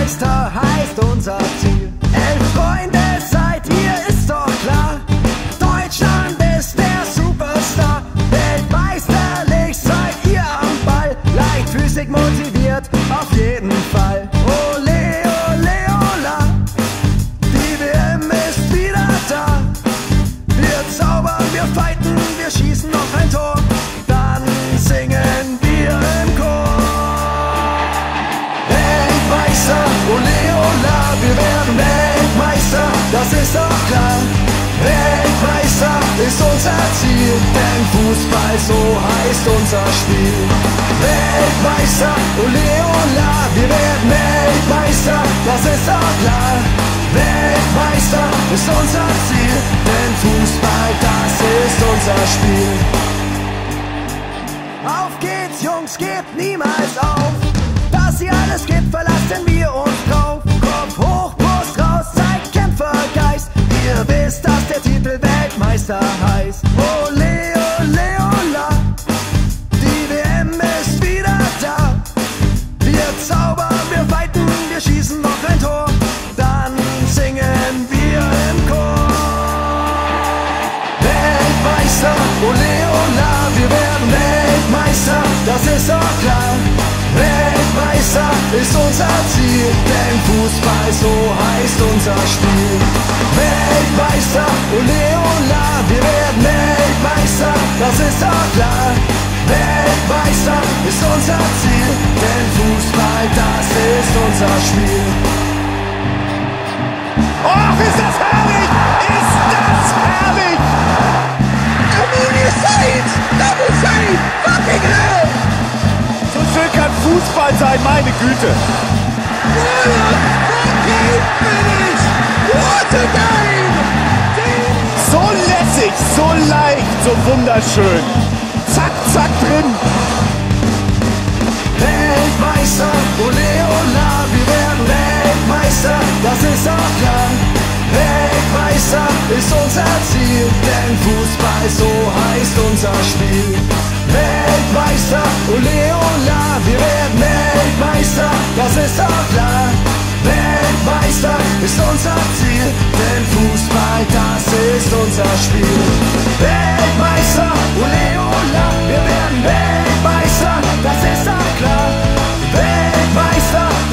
Weltmeister heißt unser Ziel. 11 Freunde seid ihr, ist doch klar. Deutschland ist der Superstar. Weltmeisterlich seid ihr am Ball. Leichtfüßig motiviert, auf jeden Fall. Ole, ole, ola. Die WM ist wieder da. Wir zaubern, wir fighten, wir schießen noch ein Tor. Dann singen wir im Chor. Weltmeister, ole, ola. Wir werden Weltmeister, das ist doch klar. Weltmeister ist unser Ziel, denn Fußball, so heißt unser Spiel. Weltmeister, ole, ola. Wir werden Weltmeister, das ist doch klar. Weltmeister ist unser Ziel, denn Fußball, das ist unser Spiel. Auf geht's, Jungs, gebt niemals auf. Dass ihr alles gebt, verlassen wir uns drauf. Kopf hoch, Brust raus, zeigt Kämpfergeist. Ihr wisst, dass der Titel Weltmeister heißt. Ole, ole, ola. Die WM ist wieder da. Wir zaubern, wir fighten, wir schießen noch ein Tor. Dann singen wir im Chor. Weltmeister, ole, ola. Wir werden Weltmeister, das ist doch klar. Weltmeister ist unser Ziel, denn Fußball, so heißt unser Spiel. Weltmeister, ole, ola. Wir werden Weltmeister, das ist doch klar. Weltmeister ist unser Ziel, denn Fußball, das ist unser Spiel. Och, ist das herrlich! Ist das herrlich! Ammonia Saints! Double save! Fucking hell! So schön kann Fußball sein, meine Güte! What a fucking finish! What a game! So lässig, so leicht, so wunderschön! Zack, zack, drin! Weltmeister, ole, ola. Wir werden Weltmeister, das ist doch klar. Weltmeister ist unser Ziel, denn Fußball, so heißt unser Spiel. Weltmeister, ole, ola. Wir werden Weltmeister, das ist doch klar. Weltmeister ist unser Ziel, denn Fußball, das ist unser Spiel. Weltmeister, ole, ola. Wir werden Weltmeister, das ist doch klar. Weltmeister